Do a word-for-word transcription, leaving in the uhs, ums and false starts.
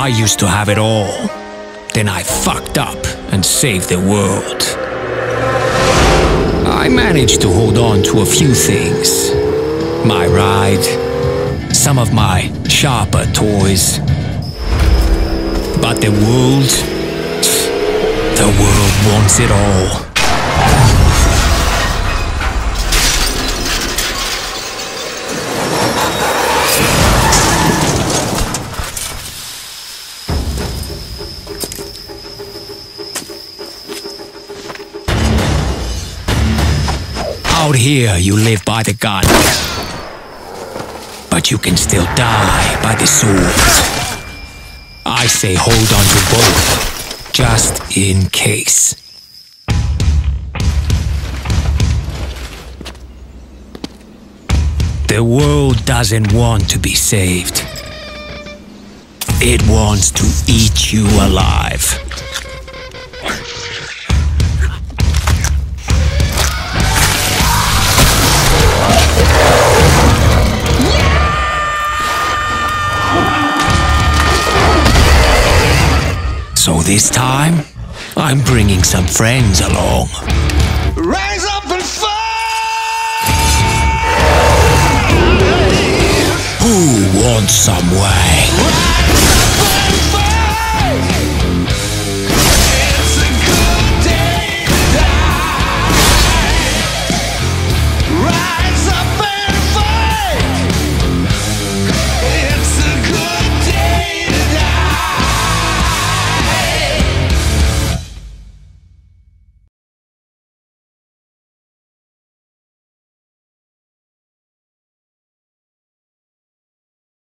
I used to have it all. Then I fucked up and saved the world. I managed to hold on to a few things. My ride, some of my sharper toys. But the world, the world wants it all. Out here, you live by the gun. But you can still die by the sword. I say hold on to both, just in case. The world doesn't want to be saved. It wants to eat you alive. So this time, I'm bringing some friends along. Rise up and fight! Who wants some way? Rise up and